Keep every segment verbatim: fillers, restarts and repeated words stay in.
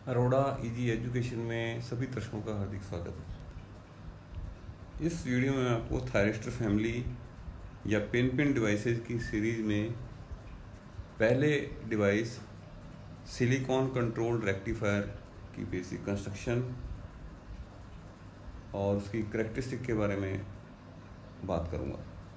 Arora easy education में सभी दर्शकों का हार्दिक स्वागत है। इस वीडियो में आपको थायरिस्टर फैमिली या पिन पिन डिवाइसेस की सीरीज़ में पहले डिवाइस सिलिकॉन कंट्रोल्ड रेक्टिफायर की बेसिक कंस्ट्रक्शन और उसकी करैक्टरिस्टिक के बारे में बात करूंगा।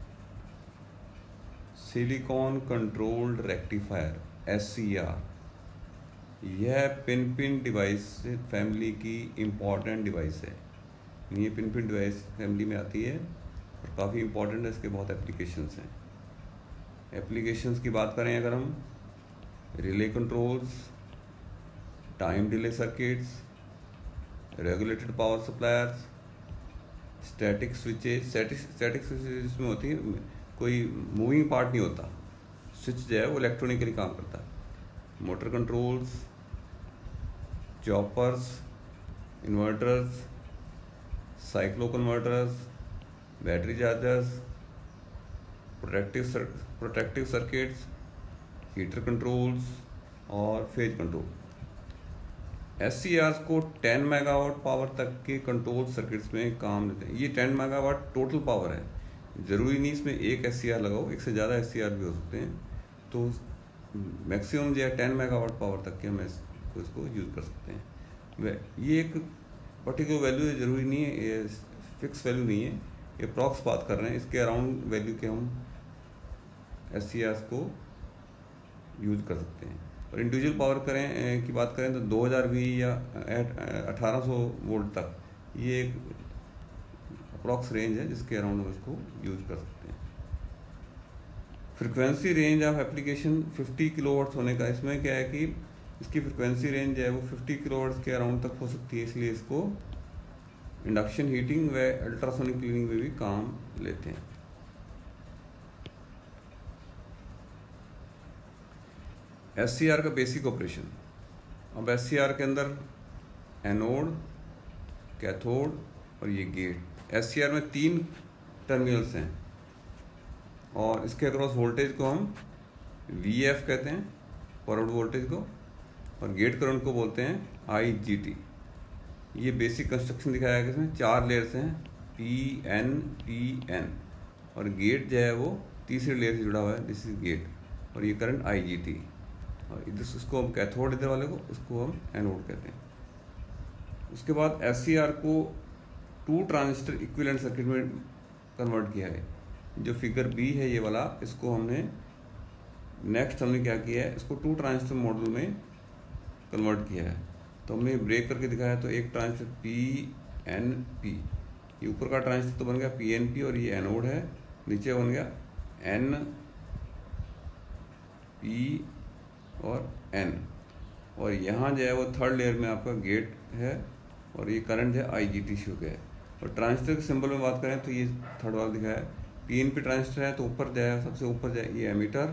Silicon controlled rectifier S C R यह पिन पिन डिवाइस फैमिली की इम्पॉर्टेंट डिवाइस है। ये पिन पिन डिवाइस फैमिली में आती है और काफ़ी इम्पॉर्टेंट है। इसके बहुत एप्लीकेशंस हैं। एप्लीकेशंस की बात करें अगर हम, relay controls, time delay circuits, regulated power suppliers, static switches. Static static switches इसमें होती है, कोई मूविंग पार्ट नहीं होता, स्विच जो है वो इलेक्ट्रॉनिकली काम करता है। Motor controls, choppers, inverters, cyclo converters, battery chargers, protective protective circuits, heater controls और phase control. S C Rs को टेन मेगावाट पावर तक के कंट्रोल सर्किट्स में काम लेते हैं। ये टेन मेगावाट टोटल पावर है, ज़रूरी नहीं इसमें एक एस सी आर लगाओ, एक से ज़्यादा एस सी आर भी हो सकते हैं। तो मैक्सिमम जो है टेन मेगावाट पावर तक के हम इसको इसको यूज़ कर सकते हैं। वह ये एक पर्टिकुलर वैल्यू है, ज़रूरी नहीं है, ये फिक्स वैल्यू नहीं है, ये प्रॉक्स बात कर रहे हैं। इसके अराउंड वैल्यू के हम एस सी आर्स को यूज़ कर सकते हैं। और इंडिविजुअल पावर करें की बात करें तो दो हज़ार वी या अठारह सौ वोल्ट तक ये एक अप्रॉक्स रेंज है जिसके अराउंड हम इसको यूज़ कर सकते हैं। Frequency range of application fifty kilowatts होने का, इसमें क्या है कि इसकी फ्रिक्वेंसी रेंज है वो फिफ्टी किलोवाट्स के अराउंड तक हो सकती है, इसलिए इसको इंडक्शन हीटिंग व अल्ट्रासोनिक क्लीनिंग में भी काम लेते हैं। एस सी आर का बेसिक ऑपरेशन। अब एस सी आर के अंदर एनोड, कैथोड और ये गेट। एस सी आर में तीन टर्मिनल्स हैं और इसके अक्रॉस वोल्टेज को हम वी एफ कहते हैं, फॉरवर्ड वोल्टेज को, और गेट करंट को बोलते हैं आई जी टी। ये बेसिक कंस्ट्रक्शन दिखाया गया, इसमें चार लेयर्स हैं, पी एन पी एन, और गेट जो है वो तीसरे लेयर से जुड़ा हुआ है, दिस इज गेट, और ये करंट आई जी टी। और इधर इसको हम कैथोड, इधर वाले को उसको हम एनोड कहते हैं। उसके बाद एस सी आर को टू ट्रांजिस्टर इक्विवेलेंट सर्किट में कन्वर्ट किया है। जो फिगर बी है ये वाला, इसको हमने नेक्स्ट हमने क्या किया है, इसको टू ट्रांजिस्टर मॉडल में कन्वर्ट किया है। तो हमने ब्रेक करके दिखाया, तो एक ट्रांजिस्टर पी एन पी, ये ऊपर का ट्रांजिस्टर तो बन गया पी एन पी और ये एनोड है, नीचे बन गया एन पी और एन, और यहाँ जो है वो थर्ड लेयर में आपका गेट है और ये करंट है आई जी टी शो है। और ट्रांजिस्टर के सिंबल में बात करें तो ये थर्ड वाला दिखाया है, पी एन पी ट्रांजिस्टर है तो ऊपर जाए, सबसे ऊपर जाए ये एमीटर,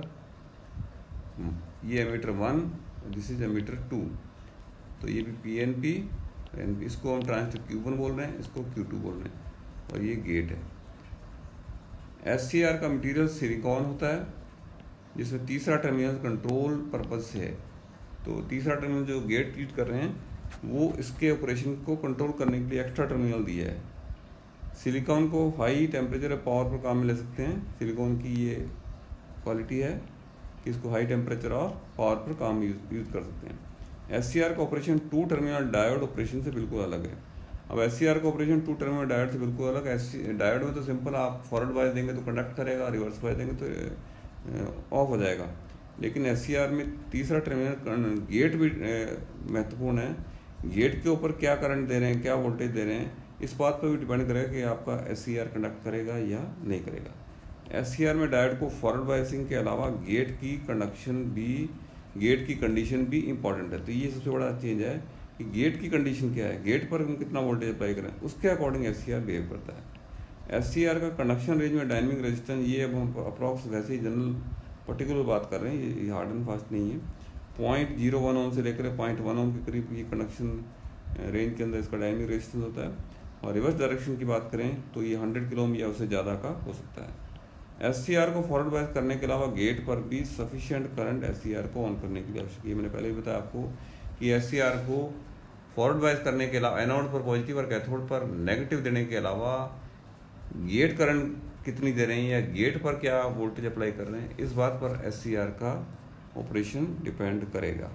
ये emitter one, this is emitter two, तो ये भी पी एन पी, इसको हम ट्रांजिस्टर क्यू वन बोल रहे हैं, इसको क्यू टू बोल रहे हैं, और ये गेट है। एस सी आर का मटेरियल सिलिकॉन होता है जिसमें तीसरा टर्मिनल कंट्रोल पर्पज से है। तो तीसरा टर्मिनल जो गेट यूज कर रहे हैं वो इसके ऑपरेशन को कंट्रोल करने के लिए एक्स्ट्रा टर्मिनल दिया है। सिलिकॉन को हाई टेम्परेचर और पावर पर काम में ले सकते हैं। सिलिकॉन की ये क्वालिटी है कि इसको हाई टेम्परेचर और पावर पर काम यूज यूज कर सकते हैं। एस सी आर का operation two terminal diode operation से बिल्कुल अलग है। अब एस सी आर का ऑपरेशन टू टर्मिनल डायोड से बिल्कुल अलग है। डायोड में तो सिंपल आप फॉरवर्ड बायस देंगे तो कंडक्ट करेगा, रिवर्स बायस देंगे तो ऑफ हो जाएगा। लेकिन एस सी आर में तीसरा टर्मिनल गेट भी महत्वपूर्ण है। गेट के ऊपर क्या करंट दे रहे हैं, क्या वोल्टेज दे रहे हैं, इस बात पर भी डिपेंड करेगा कि आपका एस सी आर कंडक्ट करेगा या नहीं करेगा। एस सी आर में डायोड को फॉरवर्ड बायसिंग के अलावा गेट की कंडक्शन भी, गेट की कंडीशन भी इंपॉर्टेंट है। तो ये सबसे बड़ा चेंज है कि गेट की कंडीशन क्या है, गेट पर हम कितना वोल्टेज अप्लाई करें, उसके according S C R behave करता है। एस सी आर का कंडक्शन रेंज में डायनेमिक रेजिस्टेंस, ये अब हम अप्रॉक्स वैसे ही जनरल पर्टिकुलर बात कर रहे हैं, ये हार्ड एंड फास्ट नहीं है। पॉइंट जीरो वन ओम से लेकर पॉइंट वन ओम के करीब ये कंडक्शन रेंज के अंदर इसका डायनेमिक रेजिस्टेंस होता है। और रिवर्स डायरेक्शन की बात करें तो ये हंड्रेड किलो ओम या उससे ज़्यादा का हो सकता है। एस सी आर को फॉरवर्ड बायस करने के अलावा गेट पर भी sufficient current S C R को ऑन करने के लिए आवश्यक है। मैंने पहले भी बताया आपको कि एस सी आर को फॉरवर्ड बायस करने के अलावा एनोड पर पॉजिटिव और कैथोड पर नेगेटिव देने के अलावा गेट करंट कितनी दे रहे हैं या गेट पर क्या वोल्टेज अप्लाई कर रहे हैं, इस बात पर एस सी आर का ऑपरेशन डिपेंड करेगा।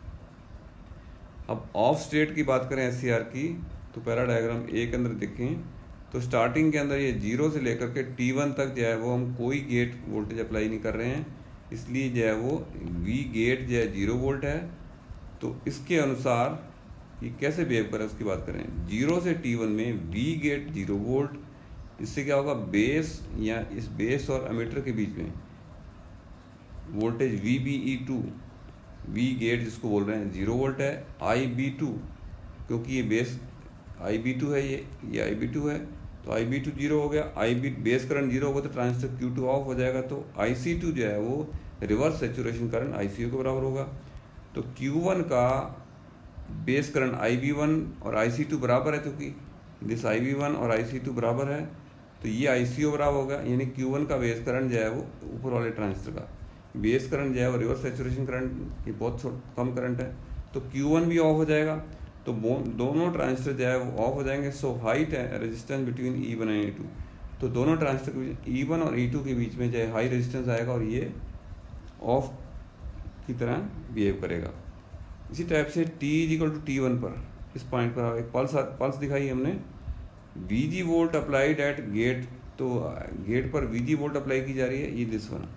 अब ऑफ स्टेट की बात करें एस सी आर की, तो पैरा डायग्राम ए के अंदर देखें तो स्टार्टिंग के अंदर ये जीरो से लेकर के टी वन तक जो है वो हम कोई गेट वोल्टेज अप्लाई नहीं कर रहे हैं, इसलिए जो है वो वी गेट जो है जीरो वोल्ट है। तो इसके अनुसार ये कैसे बिहेव करे उसकी बात करें। जीरो से टी वन में वी गेट जीरो वोल्ट, इससे क्या होगा, बेस या इस बेस और एमीटर के बीच में voltage V B E two, V gate जिसको बोल रहे हैं जीरो वोल्ट है, आई बी टू क्योंकि ये बेस आई बी टू है, ये ये आई बी टू है तो आई बी टू जीरो हो गया, I B base current zero होगा तो ट्रांजिस्टर क्यू टू ऑफ हो जाएगा, तो आई सी टू जो है वो reverse saturation current I C U के बराबर होगा। तो क्यू वन का base current I B one और आई सी टू बराबर है, क्योंकि दिस आई बी वन और आई सी टू बराबर है तो ये आई सी यू बराबर होगा, यानी क्यू वन का बेस करंट जो है वो ऊपर वाले ट्रांजिस्टर का बेस करंट जो है वो रिवर्स सैचुरेशन करंट, ये बहुत कम करंट है तो क्यू वन भी ऑफ हो जाएगा, तो दोनों ट्रांजिस्टर जो है वो ऑफ हो जाएंगे। सो हाइट है resistance between E one and E two, तो दोनों ट्रांजिस्टर के बीच ई वन और ई टू के बीच में जो है हाई रेजिस्टेंस आएगा और ये ऑफ की तरह बिहेव करेगा। इसी टाइप से T is equal to T one पर इस पॉइंट पर एक पल्स पल्स दिखाई हमने, V G volt applied at gate, तो गेट पर वी जी वोल्ट अप्लाई की जा रही है, ये दिस वन।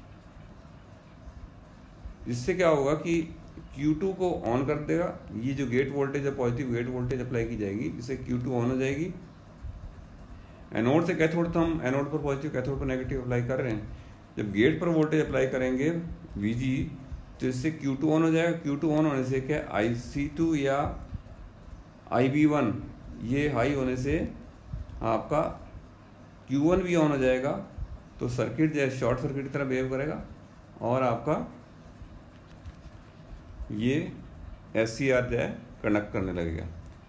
इससे क्या होगा कि क्यू टू को ऑन कर देगा, ये जो गेट वोल्टेज है पॉजिटिव गेट वोल्टेज अप्लाई की जाएगी, जिससे क्यू टू ऑन हो जाएगी। एनोड से कैथोड तो हम एनोड पर पॉजिटिव कैथोड पर नेगेटिव अप्लाई कर रहे हैं, जब गेट पर वोल्टेज अप्लाई करेंगे वी जी तो इससे क्यू टू ऑन हो जाएगा। क्यू टू ऑन होने से क्या आई सी टू या आई बी वन ये हाई होने से आपका क्यू वन भी ऑन हो जाएगा, तो सर्किट जो है शॉर्ट सर्किट की तरह बिहेव करेगा और आपका ये एस सी आर जो है कंडक्ट करने लगेगा।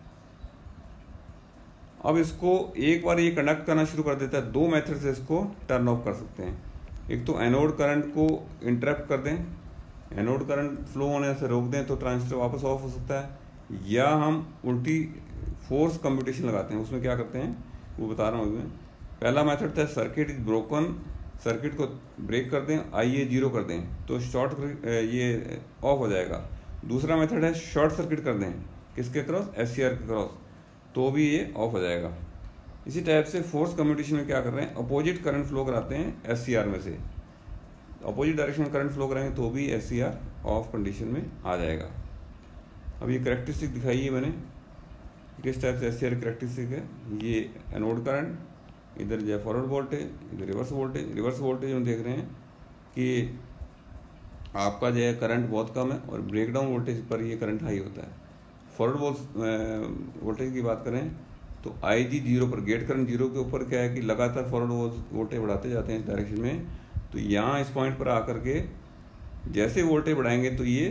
अब इसको एक बार ये कंडक्ट करना शुरू कर देता है, दो मेथड से इसको टर्न ऑफ कर सकते हैं। एक तो एनोड करंट को इंटरप्ट कर दें, एनोड करंट फ्लो होने से रोक दें तो ट्रांजिस्टर वापस ऑफ हो सकता है, या हम उल्टी फोर्स कंप्यूटेशन लगाते हैं। उसमें क्या करते हैं वो बता रहा हूँ मैं। पहला मेथड था सर्किट इज ब्रोकन, सर्किट को ब्रेक कर दें, आई ए जीरो कर दें तो शॉर्ट ये ऑफ हो जाएगा। दूसरा मेथड है शॉर्ट सर्किट कर दें, किसके क्रॉस, एस सी आर के क्रॉस, तो भी ये ऑफ हो जाएगा। इसी टाइप से फोर्स कम्यूटेशन में क्या कर रहे हैं, अपोजिट करंट फ्लो कराते हैं एस सी आर में से, अपोजिट डायरेक्शन में करंट फ्लो कराएंगे तो भी S C R off condition में आ जाएगा। अब ये करेक्टरिस्टिक दिखाई है मैंने, किस टाइप से एस सी आर करेक्टरिस्टिक है। ये एनोड करंट, इधर जो है फॉरवर्ड वोल्टेज, इधर रिवर्स वोल्टेज। रिवर्स वोल्टेज हम देख रहे हैं कि आपका जो है करंट बहुत कम है और ब्रेकडाउन वोल्टेज पर ये करंट हाई होता है। फॉरवर्ड वोल्टेज की बात करें तो आई जी जीरो पर, गेट करंट जीरो के ऊपर क्या है कि लगातार फॉरवर्ड वोल्टेज बढ़ाते जाते हैं इस डायरेक्शन में, तो यहाँ इस पॉइंट पर आकर के जैसे वोल्टेज बढ़ाएंगे तो ये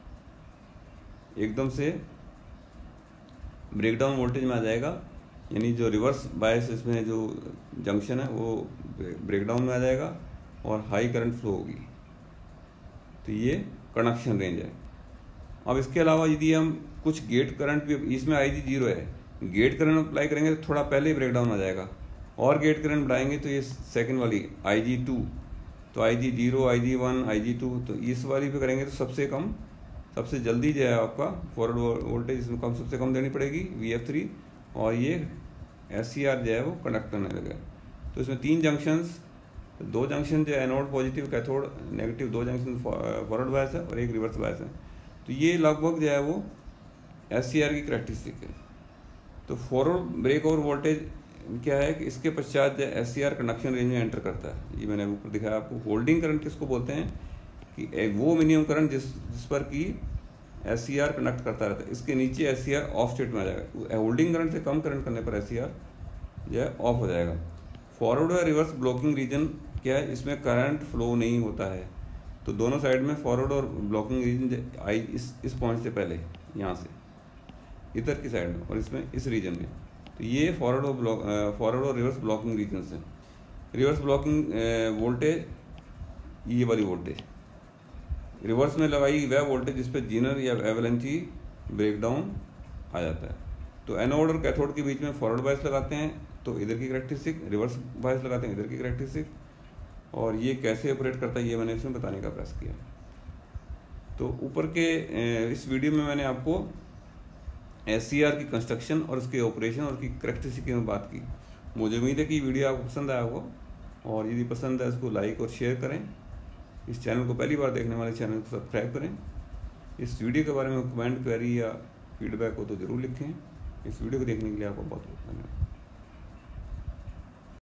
एकदम से ब्रेकडाउन वोल्टेज में आ जाएगा, यानी जो रिवर्स बायस इसमें जो जंक्शन है वो ब्रेकडाउन में आ जाएगा और हाई करंट फ्लो होगी। तो ये कंडक्शन रेंज है। अब इसके अलावा यदि हम कुछ गेट करंट भी, इसमें आई जी जीरो है, गेट करंट अप्लाई करेंगे तो थोड़ा पहले ही ब्रेकडाउन आ जाएगा, और गेट करंट बढ़ाएंगे तो ये सेकंड वाली आई जी टू, तो I G zero, I G one, I G two, तो इस वाली पे करेंगे तो सबसे कम, सबसे जल्दी जो है आपका फॉरवर्ड वोल्टेज इसमें कम सबसे कम देनी पड़ेगी वी एफ थ्री, और ये एस सी आर जो है वो कंडक्ट करने लगेगा। तो इसमें तीन जंक्शंस, दो जंक्शन जो है एनोड पॉजिटिव कैथोड नेगेटिव, दो जंक्शन फॉरवर्ड बायस है और एक रिवर्स बायस है। तो ये लगभग जो है वो एस सी आर की करेक्टरिस्टिक है। तो फॉरवर्ड ब्रेक ओवर वोल्टेज क्या है कि इसके पश्चात जो S C R conduction range में एंटर करता है। ये मैंने ऊपर दिखाया आपको। होल्डिंग करंट किसको बोलते हैं कि वो मिनिमम करंट जिस जिस पर कि एस सी आर कंडक्ट करता रहता है, इसके नीचे S C R off state में आ जाएगा। होल्डिंग करंट से कम करंट करने पर एस सी आर जो है ऑफ हो जाएगा। फॉरवर्ड और रिवर्स ब्लॉकिंग रीजन क्या है, इसमें करंट फ्लो नहीं होता है, तो दोनों साइड में फॉरवर्ड और ब्लॉकिंग रीजन आई इस इस पॉइंट से पहले, यहाँ से इधर की साइड में, और इसमें इस रीजन में। तो ये फॉरवर्ड और ब्लॉक फॉरवर्ड और रिवर्स ब्लॉकिंग रीजन है। रिवर्स ब्लॉकिंग वोल्टेज ये वाली वोल्टेज, रिवर्स में लगाई वह वोल्टेज जिस पर जीनर या एवलेंची ब्रेकडाउन आ जाता है। तो एनोड और कैथोड के बीच में फॉरवर्ड बायस लगाते हैं तो इधर की करैक्टरिस्टिक, रिवर्स बायस लगाते हैं इधर की करैक्टरिस्टिक, और ये कैसे ऑपरेट करता है ये मैंने इसमें बताने का प्रयास किया। तो ऊपर के इस वीडियो में मैंने आपको एस सी आर की कंस्ट्रक्शन और उसके ऑपरेशन और उसकी करैक्टरिस्टिक में बात की। मुझे उम्मीद है कि वीडियो आपको पसंद आया होगा, और यदि पसंद है इसको लाइक और शेयर करें। इस चैनल को पहली बार देखने वाले चैनल को सब्सक्राइब करें। इस वीडियो के बारे में कमेंट, क्वेरी या फीडबैक हो तो ज़रूर लिखें। इस वीडियो को देखने के लिए आपको बहुत बहुत धन्यवाद।